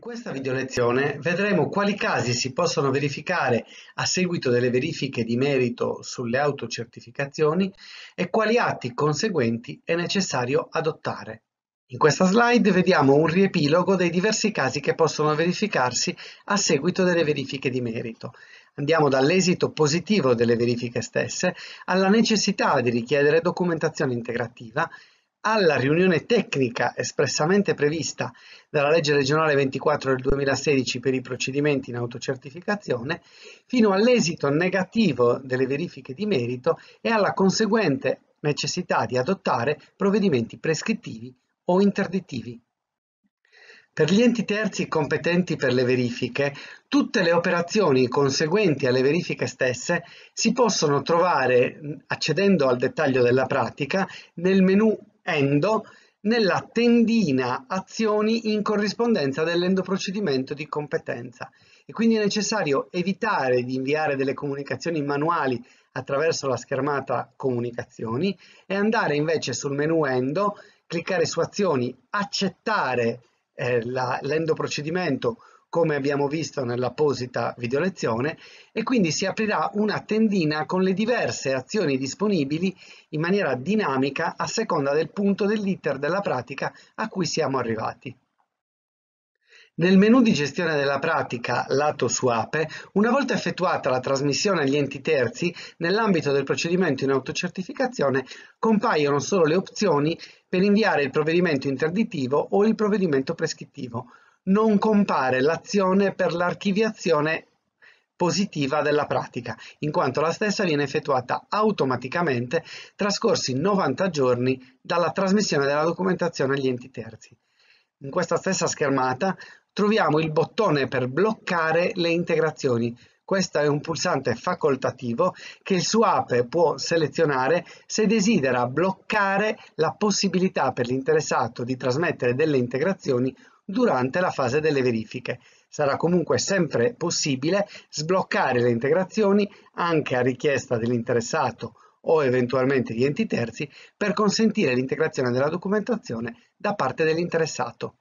In questa videolezione vedremo quali casi si possono verificare a seguito delle verifiche di merito sulle autocertificazioni e quali atti conseguenti è necessario adottare. In questa slide vediamo un riepilogo dei diversi casi che possono verificarsi a seguito delle verifiche di merito. Andiamo dall'esito positivo delle verifiche stesse alla necessità di richiedere documentazione integrativa, alla riunione tecnica espressamente prevista dalla legge regionale 24 del 2016 per i procedimenti in autocertificazione, fino all'esito negativo delle verifiche di merito e alla conseguente necessità di adottare provvedimenti prescrittivi o interdittivi. Per gli enti terzi competenti per le verifiche, tutte le operazioni conseguenti alle verifiche stesse si possono trovare, accedendo al dettaglio della pratica, nel menu Endo, nella tendina Azioni in corrispondenza dell'endoprocedimento di competenza. E quindi è necessario evitare di inviare delle comunicazioni manuali attraverso la schermata Comunicazioni e andare invece sul menu Endo, cliccare su Azioni, accettare l'endoprocedimento come abbiamo visto nell'apposita videolezione, e quindi si aprirà una tendina con le diverse azioni disponibili in maniera dinamica a seconda del punto dell'iter della pratica a cui siamo arrivati. Nel menu di gestione della pratica lato SUAPE, una volta effettuata la trasmissione agli enti terzi, nell'ambito del procedimento in autocertificazione compaiono solo le opzioni per inviare il provvedimento interdittivo o il provvedimento prescrittivo. Non compare l'azione per l'archiviazione positiva della pratica, in quanto la stessa viene effettuata automaticamente trascorsi 90 giorni dalla trasmissione della documentazione agli enti terzi. In questa stessa schermata troviamo il bottone per bloccare le integrazioni. Questo è un pulsante facoltativo che il SUAPE può selezionare se desidera bloccare la possibilità per l'interessato di trasmettere delle integrazioni durante la fase delle verifiche. Sarà comunque sempre possibile sbloccare le integrazioni anche a richiesta dell'interessato o eventualmente di enti terzi per consentire l'integrazione della documentazione da parte dell'interessato.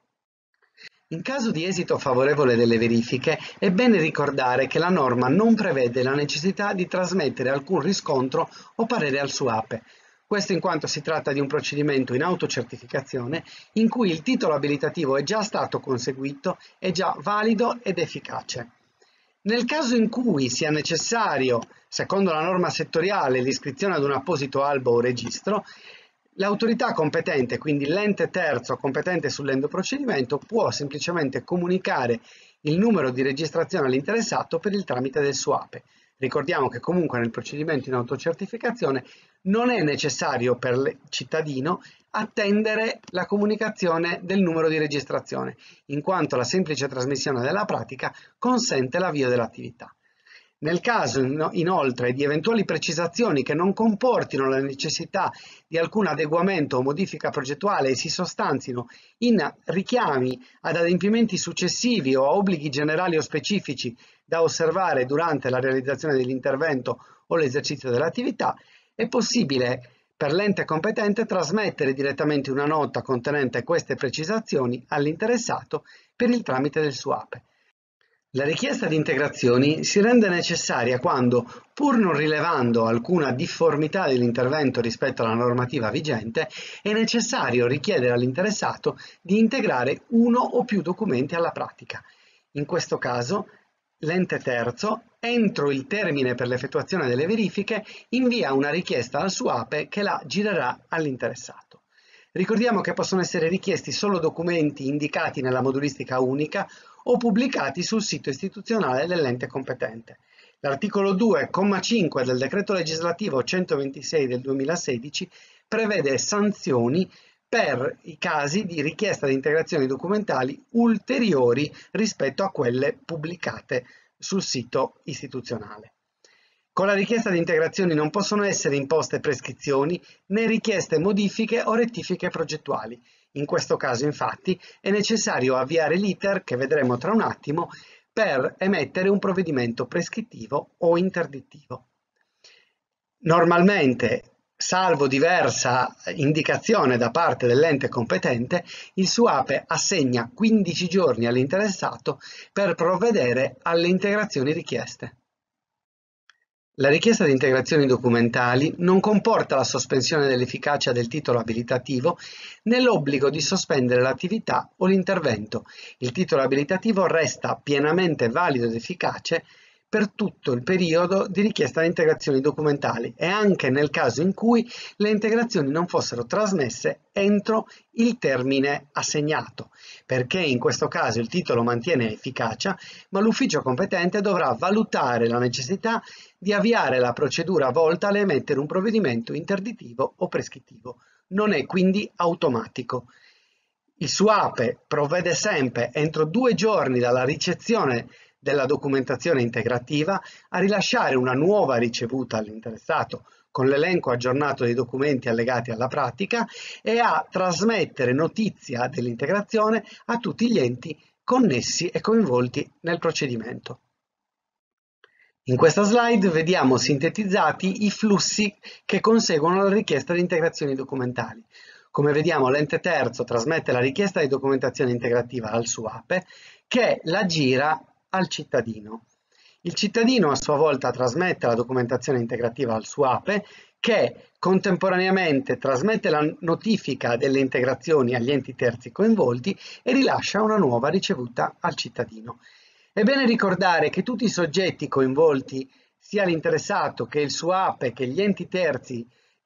In caso di esito favorevole delle verifiche, è bene ricordare che la norma non prevede la necessità di trasmettere alcun riscontro o parere al SUAPE. Questo in quanto si tratta di un procedimento in autocertificazione in cui il titolo abilitativo è già stato conseguito, è già valido ed efficace. Nel caso in cui sia necessario, secondo la norma settoriale, l'iscrizione ad un apposito albo o registro, l'autorità competente, quindi l'ente terzo competente sull'endoprocedimento, può semplicemente comunicare il numero di registrazione all'interessato per il tramite del SUAPE. Ricordiamo che comunque nel procedimento in autocertificazione non è necessario per il cittadino attendere la comunicazione del numero di registrazione, in quanto la semplice trasmissione della pratica consente l'avvio dell'attività. Nel caso inoltre di eventuali precisazioni che non comportino la necessità di alcun adeguamento o modifica progettuale e si sostanzino in richiami ad adempimenti successivi o a obblighi generali o specifici da osservare durante la realizzazione dell'intervento o l'esercizio dell'attività, è possibile per l'ente competente trasmettere direttamente una nota contenente queste precisazioni all'interessato per il tramite del SUAPE. La richiesta di integrazioni si rende necessaria quando, pur non rilevando alcuna difformità dell'intervento rispetto alla normativa vigente, è necessario richiedere all'interessato di integrare uno o più documenti alla pratica. In questo caso, l'ente terzo, entro il termine per l'effettuazione delle verifiche, invia una richiesta al SUAPE che la girerà all'interessato. Ricordiamo che possono essere richiesti solo documenti indicati nella modulistica unica o pubblicati sul sito istituzionale dell'ente competente. L'articolo 2,5 del decreto legislativo 126 del 2016 prevede sanzioni per i casi di richiesta di integrazioni documentali ulteriori rispetto a quelle pubblicate sul sito istituzionale. Con la richiesta di integrazioni non possono essere imposte prescrizioni né richieste modifiche o rettifiche progettuali. In questo caso, infatti, è necessario avviare l'iter, che vedremo tra un attimo, per emettere un provvedimento prescrittivo o interdittivo. Normalmente salvo diversa indicazione da parte dell'ente competente, il SUAPE assegna 15 giorni all'interessato per provvedere alle integrazioni richieste. La richiesta di integrazioni documentali non comporta la sospensione dell'efficacia del titolo abilitativo né l'obbligo di sospendere l'attività o l'intervento. Il titolo abilitativo resta pienamente valido ed efficace per tutto il periodo di richiesta di integrazioni documentali e anche nel caso in cui le integrazioni non fossero trasmesse entro il termine assegnato, perché in questo caso il titolo mantiene efficacia, ma l'ufficio competente dovrà valutare la necessità di avviare la procedura volta ad emettere un provvedimento interdittivo o prescrittivo. Non è quindi automatico. Il SUAPE provvede sempre, entro 2 giorni dalla ricezione della documentazione integrativa, a rilasciare una nuova ricevuta all'interessato con l'elenco aggiornato dei documenti allegati alla pratica e a trasmettere notizia dell'integrazione a tutti gli enti connessi e coinvolti nel procedimento. In questa slide vediamo sintetizzati i flussi che conseguono la richiesta di integrazioni documentali. Come vediamo, l'ente terzo trasmette la richiesta di documentazione integrativa al SUAPE, che la gira al cittadino. Il cittadino a sua volta trasmette la documentazione integrativa al SUAPE, che contemporaneamente trasmette la notifica delle integrazioni agli enti terzi coinvolti e rilascia una nuova ricevuta al cittadino. È bene ricordare che tutti i soggetti coinvolti, sia l'interessato che il SUAPE che gli enti terzi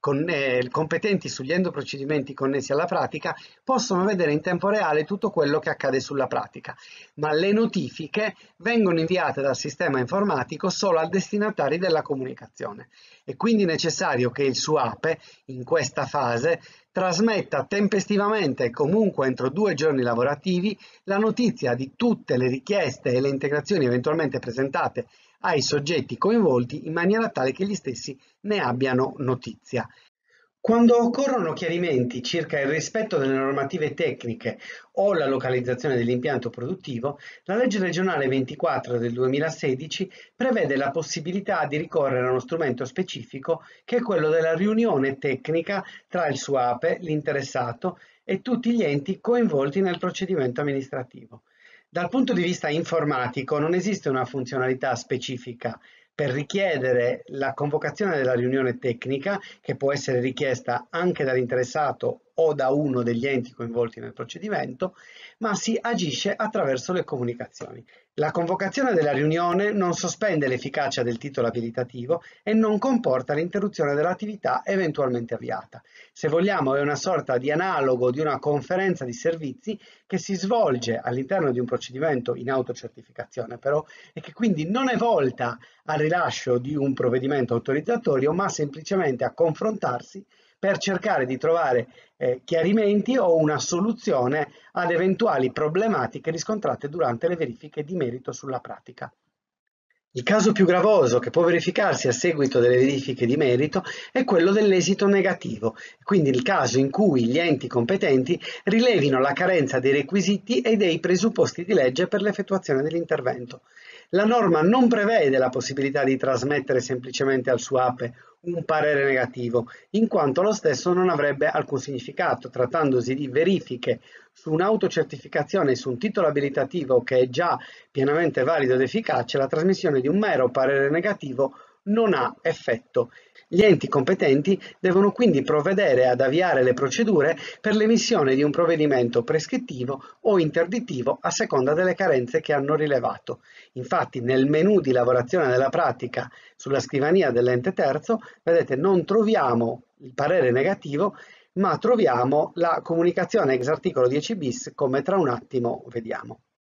competenti sugli endoprocedimenti connessi alla pratica, possono vedere in tempo reale tutto quello che accade sulla pratica, ma le notifiche vengono inviate dal sistema informatico solo al destinatario della comunicazione. È quindi necessario che il SUAPE in questa fase trasmetta tempestivamente e comunque entro 2 giorni lavorativi la notizia di tutte le richieste e le integrazioni eventualmente presentate ai soggetti coinvolti in maniera tale che gli stessi ne abbiano notizia. Quando occorrono chiarimenti circa il rispetto delle normative tecniche o la localizzazione dell'impianto produttivo, la legge regionale 24 del 2016 prevede la possibilità di ricorrere a uno strumento specifico che è quello della riunione tecnica tra il SUAPE, l'interessato e tutti gli enti coinvolti nel procedimento amministrativo. Dal punto di vista informatico non esiste una funzionalità specifica per richiedere la convocazione della riunione tecnica, che può essere richiesta anche dall'interessato o da uno degli enti coinvolti nel procedimento, ma si agisce attraverso le comunicazioni. La convocazione della riunione non sospende l'efficacia del titolo abilitativo e non comporta l'interruzione dell'attività eventualmente avviata. Se vogliamo, è una sorta di analogo di una conferenza di servizi che si svolge all'interno di un procedimento in autocertificazione, però, e che quindi non è volta al rilascio di un provvedimento autorizzatorio, ma semplicemente a confrontarsi per cercare di trovare chiarimenti o una soluzione ad eventuali problematiche riscontrate durante le verifiche di merito sulla pratica. Il caso più gravoso che può verificarsi a seguito delle verifiche di merito è quello dell'esito negativo, quindi il caso in cui gli enti competenti rilevino la carenza dei requisiti e dei presupposti di legge per l'effettuazione dell'intervento. La norma non prevede la possibilità di trasmettere semplicemente al SUAPE un parere negativo, in quanto lo stesso non avrebbe alcun significato, trattandosi di verifiche su un'autocertificazione e su un titolo abilitativo che è già pienamente valido ed efficace. La trasmissione di un mero parere negativo non ha effetto. Gli enti competenti devono quindi provvedere ad avviare le procedure per l'emissione di un provvedimento prescrittivo o interdittivo a seconda delle carenze che hanno rilevato. Infatti nel menu di lavorazione della pratica sulla scrivania dell'ente terzo, vedete, non troviamo il parere negativo, ma troviamo la comunicazione ex articolo 10 bis, come tra un attimo vediamo.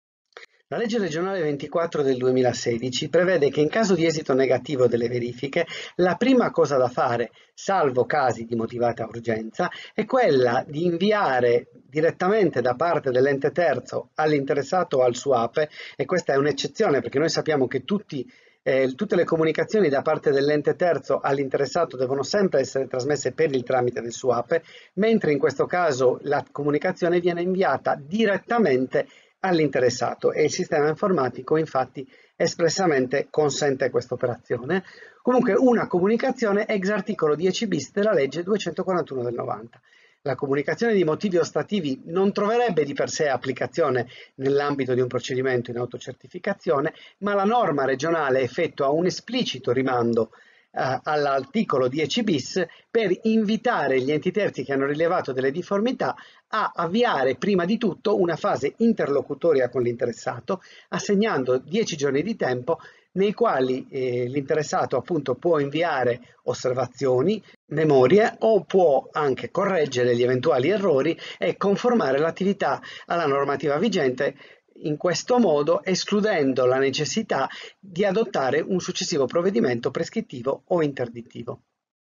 La legge regionale 24 del 2016 prevede che in caso di esito negativo delle verifiche, la prima cosa da fare, salvo casi di motivata urgenza, è quella di inviare direttamente da parte dell'ente terzo all'interessato o al SUAPE, e questa è un'eccezione perché noi sappiamo che tutte le comunicazioni da parte dell'ente terzo all'interessato devono sempre essere trasmesse per il tramite del SUAPE, mentre in questo caso la comunicazione viene inviata direttamente all'interessato e il sistema informatico infatti espressamente consente questa operazione. Comunque una comunicazione ex articolo 10 bis della legge 241 del 90. La comunicazione di motivi ostativi non troverebbe di per sé applicazione nell'ambito di un procedimento in autocertificazione, ma la norma regionale effettua un esplicito rimando all'articolo 10 bis per invitare gli enti terzi che hanno rilevato delle difformità a avviare prima di tutto una fase interlocutoria con l'interessato, assegnando 10 giorni di tempo nei quali l'interessato appunto può inviare osservazioni, memorie o può anche correggere gli eventuali errori e conformare l'attività alla normativa vigente, in questo modo escludendo la necessità di adottare un successivo provvedimento prescrittivo o interdittivo.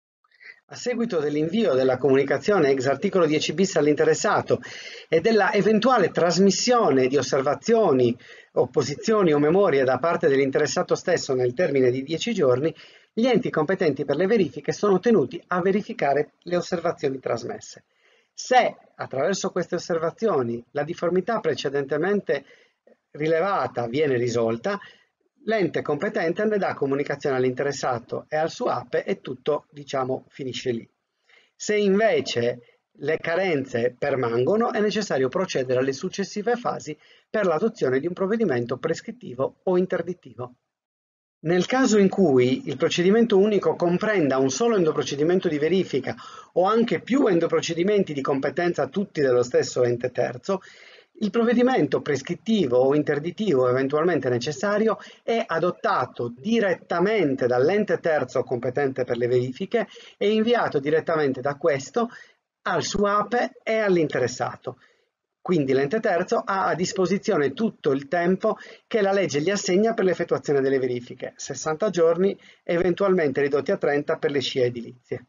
A seguito dell'invio della comunicazione ex articolo 10 bis all'interessato e della eventuale trasmissione di osservazioni, opposizioni o memorie da parte dell'interessato stesso nel termine di 10 giorni, gli enti competenti per le verifiche sono tenuti a verificare le osservazioni trasmesse. Se attraverso queste osservazioni la difformità precedentemente rilevata viene risolta, l'ente competente ne dà comunicazione all'interessato e al SUAPE e tutto, diciamo, finisce lì. Se invece le carenze permangono, è necessario procedere alle successive fasi per l'adozione di un provvedimento prescrittivo o interdittivo. Nel caso in cui il procedimento unico comprenda un solo endoprocedimento di verifica o anche più endoprocedimenti di competenza tutti dello stesso ente terzo, il provvedimento prescrittivo o interdittivo eventualmente necessario è adottato direttamente dall'ente terzo competente per le verifiche e inviato direttamente da questo al SUAPE e all'interessato. Quindi l'ente terzo ha a disposizione tutto il tempo che la legge gli assegna per l'effettuazione delle verifiche, 60 giorni, eventualmente ridotti a 30 per le SCIA edilizie.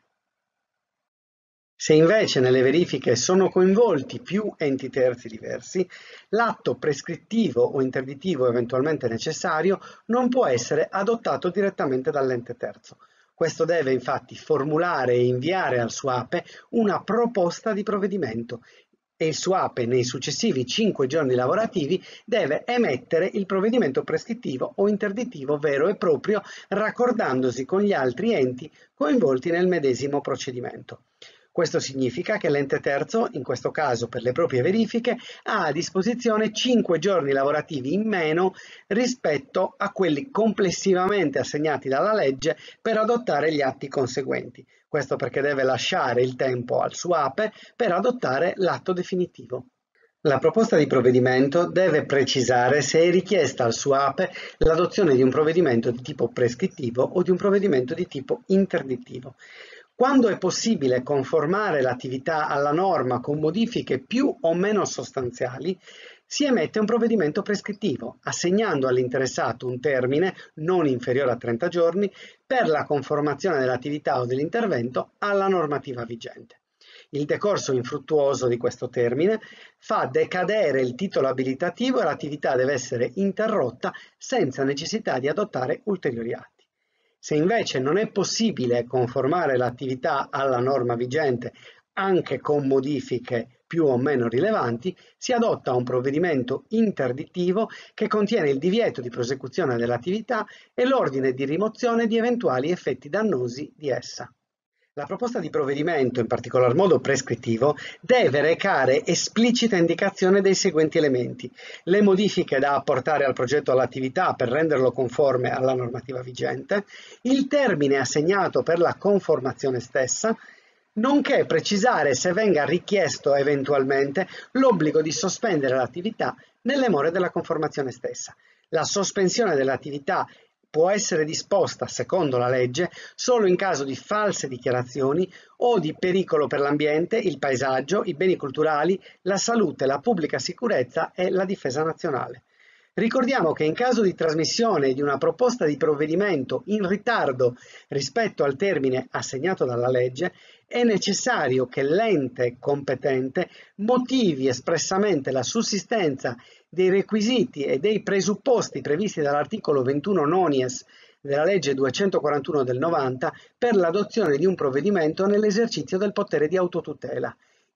Se invece nelle verifiche sono coinvolti più enti terzi diversi, l'atto prescrittivo o interdittivo eventualmente necessario non può essere adottato direttamente dall'ente terzo. Questo deve infatti formulare e inviare al SUAPE una proposta di provvedimento e il SUAPE nei successivi 5 giorni lavorativi deve emettere il provvedimento prescrittivo o interdittivo vero e proprio, raccordandosi con gli altri enti coinvolti nel medesimo procedimento. Questo significa che l'ente terzo, in questo caso per le proprie verifiche, ha a disposizione 5 giorni lavorativi in meno rispetto a quelli complessivamente assegnati dalla legge per adottare gli atti conseguenti. Questo perché deve lasciare il tempo al SUAPE per adottare l'atto definitivo. La proposta di provvedimento deve precisare se è richiesta al SUAPE l'adozione di un provvedimento di tipo prescrittivo o di un provvedimento di tipo interdittivo. Quando è possibile conformare l'attività alla norma con modifiche più o meno sostanziali, si emette un provvedimento prescrittivo, assegnando all'interessato un termine non inferiore a 30 giorni per la conformazione dell'attività o dell'intervento alla normativa vigente. Il decorso infruttuoso di questo termine fa decadere il titolo abilitativo e l'attività deve essere interrotta senza necessità di adottare ulteriori atti. Se invece non è possibile conformare l'attività alla norma vigente anche con modifiche più o meno rilevanti, si adotta un provvedimento interdittivo che contiene il divieto di prosecuzione dell'attività e l'ordine di rimozione di eventuali effetti dannosi di essa. La proposta di provvedimento, in particolar modo prescrittivo, deve recare esplicita indicazione dei seguenti elementi: le modifiche da apportare al progetto o all'attività per renderlo conforme alla normativa vigente, il termine assegnato per la conformazione stessa, nonché precisare se venga richiesto eventualmente l'obbligo di sospendere l'attività nelle more della conformazione stessa. La sospensione dell'attività può essere disposta, secondo la legge, solo in caso di false dichiarazioni o di pericolo per l'ambiente, il paesaggio, i beni culturali, la salute, la pubblica sicurezza e la difesa nazionale. Ricordiamo che in caso di trasmissione di una proposta di provvedimento in ritardo rispetto al termine assegnato dalla legge, è necessario che l'ente competente motivi espressamente la sussistenza dei requisiti e dei presupposti previsti dall'articolo 21 nonies della legge 241 del 90 per l'adozione di un provvedimento nell'esercizio del potere di autotutela.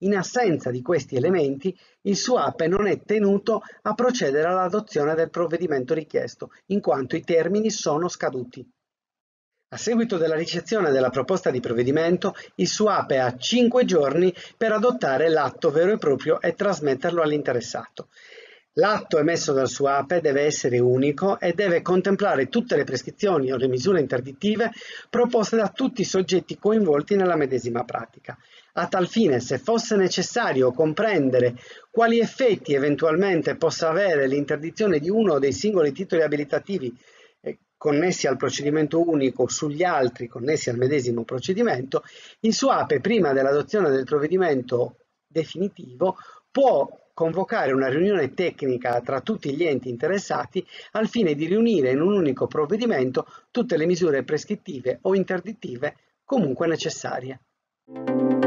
In assenza di questi elementi, il SUAPE non è tenuto a procedere all'adozione del provvedimento richiesto, in quanto i termini sono scaduti. A seguito della ricezione della proposta di provvedimento, il SUAPE ha 5 giorni per adottare l'atto vero e proprio e trasmetterlo all'interessato. L'atto emesso dal SUAPE deve essere unico e deve contemplare tutte le prescrizioni o le misure interdittive proposte da tutti i soggetti coinvolti nella medesima pratica. A tal fine, se fosse necessario comprendere quali effetti eventualmente possa avere l'interdizione di uno dei singoli titoli abilitativi connessi al procedimento unico sugli altri connessi al medesimo procedimento, il SUAPE, prima dell'adozione del provvedimento definitivo, può convocare una riunione tecnica tra tutti gli enti interessati al fine di riunire in un unico provvedimento tutte le misure prescrittive o interdittive comunque necessarie.